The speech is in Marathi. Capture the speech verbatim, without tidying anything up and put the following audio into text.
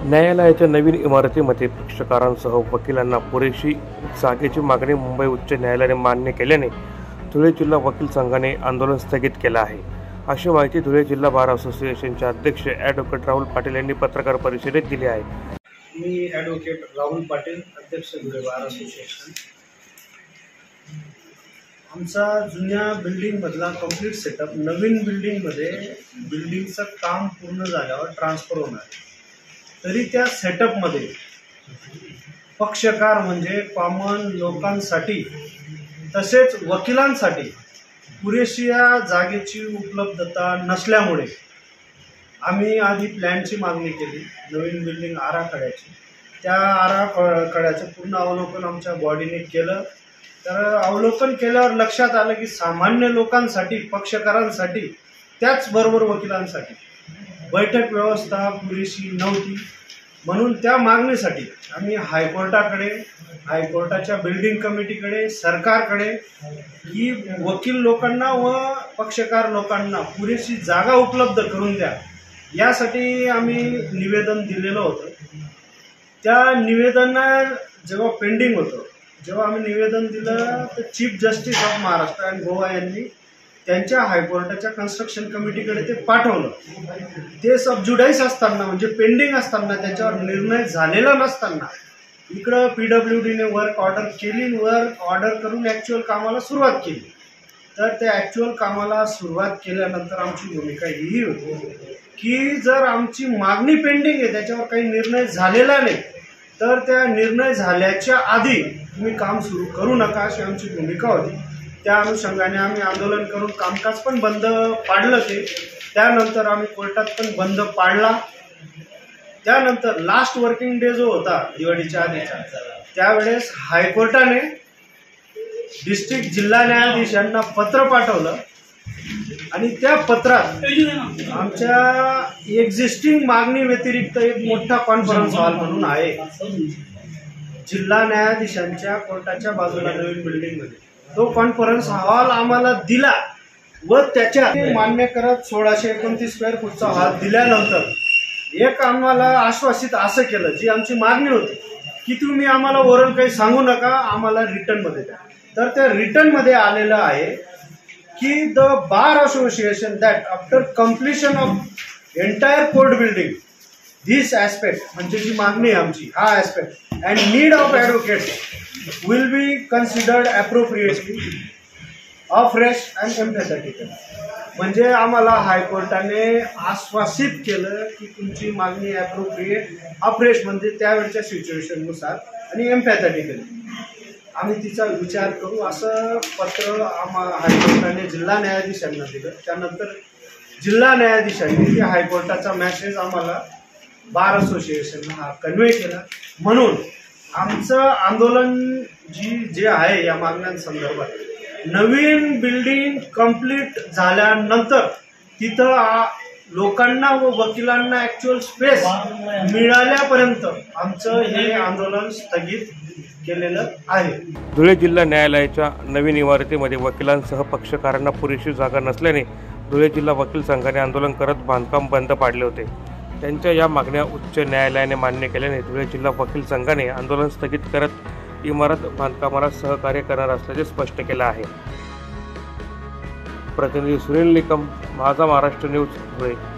न्यायालयाच्या नवीन इमारतीमध्ये पक्षकारांसह वकिलांना पुरेशी जागेची मागणी मुंबई उच्च न्यायालयाने मान्य केल्याने धुळे जिल्हा वकील संघाने आंदोलन स्थगित केलं आहे, अशी माहिती धुळे जिल्हा बार असोसिएशनचे अध्यक्ष ॲडव्होकेट राहुल पाटील यांनी पत्रकार परिषदेत दिली आहे। मी ॲडव्होकेट राहुल पाटील, अध्यक्ष धुळे बार असोसिएशन। आमचा जुन्या बिल्डिंग मधला कंप्लीट सेटअप नवीन बिल्डिंग मध्ये बिल्डिंगचं काम पूर्ण झाल्यावर ट्रान्सफर होणार आहे। तरी त्या सेटअप मध्ये पक्षकार म्हणजे कॉमन लोकांसाठी तसेच वकिलांसाठी पुरेशी जागेची उपलब्धता नसल्यामुळे आम्ही आधी प्लॅनची मागणी केली, नवीन बिल्डिंग आराखड्याची। त्या आराखड्याचं पूर्ण अवलोकन आमच्या बॉडीने केलं। तर अवलोकन केल्यावर लक्षात आलं की सामान्य लोकांसाठी, पक्षकारांसाठी, त्याचबरोबर वकिलांसाठी बैठक व्यवस्था पुरेशी नव्हती। म्हणून त्या मागणीसाठी आम्ही हायकोर्टाकडे, हायकोर्टाच्या बिल्डिंग कमिटीकडे, सरकारकडे की वकील लोकांना व पक्षकार लोकांना पुरेशी जागा उपलब्ध करून द्या, यासाठी आम्ही निवेदन दिलेलं होतं। त्या निवेदन जेव्हा पेंडिंग होतं, जेव्हा आम्ही निवेदन दिलं तर चीफ जस्टिस ऑफ महाराष्ट्र आणि गोवा यांनी त्यांच्या हायकोर्टाच्या कन्स्ट्रक्शन कमिटीकडे ते पाठवलं। ते सब जुडाईस असताना, म्हणजे पेंडिंग असताना, त्याच्यावर निर्णय झालेला नसताना इकडं पी डब्ल्यू डीने वर्क ऑर्डर केली, वर्क ऑर्डर करून ॲक्च्युअल कामाला सुरुवात केली। तर त्या ॲक्च्युअल कामाला सुरुवात केल्यानंतर आमची भूमिका ही होती की जर आमची मागणी पेंडिंग आहे, त्याच्यावर काही निर्णय झालेला नाही, तर त्या निर्णय झाल्याच्या आधी तुम्ही काम सुरू करू नका, अशी आमची भूमिका होती। त्या अनुषंगाने आम्ही आंदोलन करून कामकाज पण बंद पाडलं। ते त्यानंतर आम्ही कोर्टात पण बंद पाडला। त्यानंतर लास्ट वर्किंग डे जो होता दिवाळीच्या आधीचा, त्यावेळेस हायकोर्टाने डिस्ट्रिक्ट जिल्हा न्यायाधीशांना पत्र पाठवलं आणि त्या पत्रात आमच्या एक्झिस्टिंग मागणी व्यतिरिक्त एक मोठा कॉन्फरन्स हॉल म्हणून आहे जिल्हा न्यायाधीशांच्या कोर्टाच्या बाजूला नवीन बिल्डिंग मध्ये, तो कॉन्फरन्स हॉल आम्हाला दिला व त्याच्या मान्य करत सोळाशे एकोणतीस स्क्वेअर फूटचा हॉल दिल्यानंतर एक आम्हाला आश्वासित असं केलं, जी आमची मागणी होती की तुम्ही आम्हाला ओरल काही सांगू नका, आम्हाला रिटर्न मध्ये द्या। तर त्या रिटर्न मध्ये आलेलं आहे की the bar association that after completion of entire court building this aspect, म्हणजे जी मागणी आहे आमची, हा aspect and need of advocate will be considered appropriately afresh and empathetic. म्हणजे आम्हाला हायकोर्टाने आश्वासित केलं की तुमची मागणी ॲप्रोप्रिएट, अफ्रेश म्हणजे त्यावेळच्या सिच्युएशननुसार, आणि एम्पॅथेटिकली आम्ही तिचा विचार करू, असं पत्र आम्हा हायकोर्टाने जिल्हा न्यायाधीशांना दिलं। त्यानंतर जिल्हा न्यायाधीशांनी त्या हायकोर्टाचा मेसेज आम्हाला बार असोसिएशनला हा कन्वे केला। म्हणून आमचं आंदोलन जी जे आहे या मागण्यांसंदर्भात, नवीन बिल्डिंग कंप्लीट झाल्यानंतर तिथं लोकांना व वकिलांना ॲक्च्युअल स्पेस मिळाल्यापर्यंत आमचं हे आंदोलन स्थगित केलेलं आहे। धुळे जिल्हा न्यायालयाच्या नवीन इमारतीमध्ये वकिलांसह पक्षकारांना पुरेशी जागा नसल्याने धुळे जिल्हा वकील संघाने आंदोलन करत बांधकाम बंद पाडले होते। त्यांच्या या मागण्या उच्च न्यायालयाने मान्य केल्याने धुळे जिल्हा वकील संघाने आंदोलन स्थगित करत इमारत बांधकामाला सहकार्य करणार असल्याचे स्पष्ट केलं आहे। प्रतिनिधी सुनील निकम, माझा महाराष्ट्र न्यूज, धुळे।